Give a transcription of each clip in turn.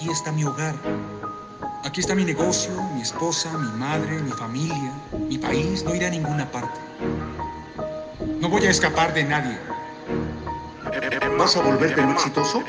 aquí está mi hogar. Aquí está mi negocio, mi esposa, mi madre, mi familia, mi país. No iré a ninguna parte. No voy a escapar de nadie. ¿Vas a volverte exitoso?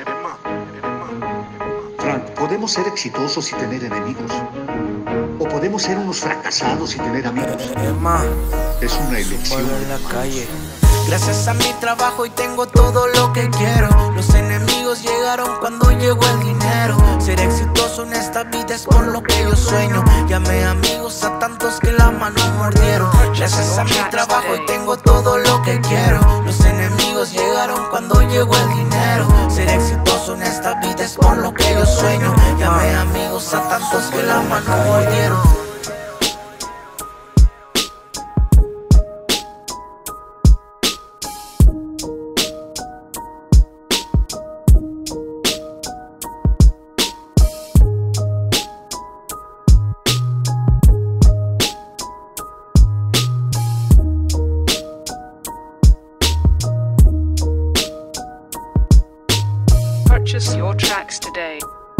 Frank, podemos ser exitosos y tener enemigos. O podemos ser unos fracasados y tener amigos. Es una elección. En la calle. Gracias a mi trabajo hoy tengo todo lo que quiero. Los enemigos llegaron cuando llegó el dinero. Ser exitoso en esta vida es por lo que yo sueño. Llamé amigos a tantos que la mano mordieron. Gracias a mi trabajo hoy tengo todo lo que quiero. Los enemigos llegaron cuando llegó el dinero. Ser exitoso en esta vida es por lo que yo sueño. Llamé amigos a tantos que la mano mordieron. Purchase your tracks today.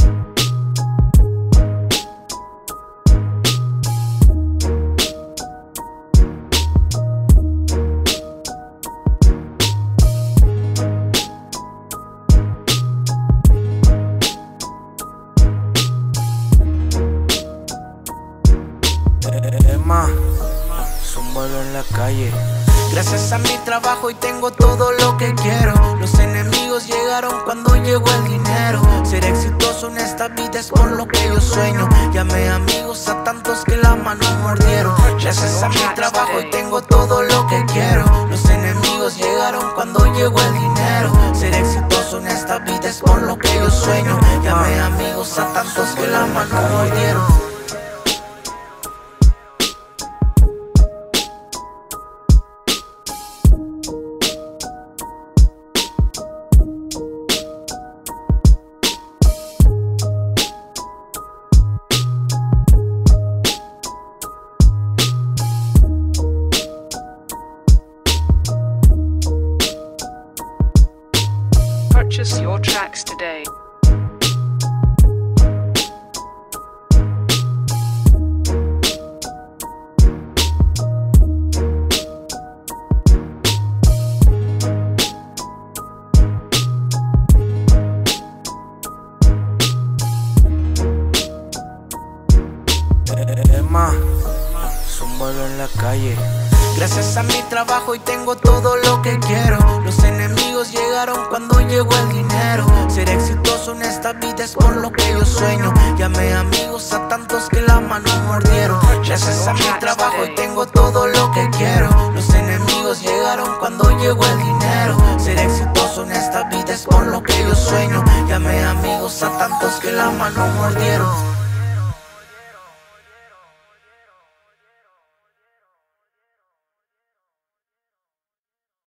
Zúmbalo en la calle. Gracias a mi trabajo hoy tengo todo lo que quiero. Los enemigos llegaron cuando llegó el dinero. Ser exitoso en esta vida es por lo que yo sueño. Llamé amigos a tantos que la mano mordieron. Gracias a mi trabajo hoy tengo todo lo que quiero. Los enemigos llegaron cuando llegó el dinero. Ser exitoso en esta vida es por lo que yo sueño. Llamé amigos a tantos que la mano mordieron. Purchase your tracks today. Zúmbalo en la calle. Gracias a mi trabajo hoy tengo todo lo que quiero. Los enemigos llegaron cuando llegó el dinero. Ser exitoso en esta vida es por lo que yo sueño. Llamé amigos a tantos que la mano mordieron. Gracias a mi trabajo hoy tengo todo lo que quiero. Los enemigos llegaron cuando llegó el dinero. Ser exitoso en esta vida es por lo que yo sueño. Llamé amigos a tantos que la mano mordieron.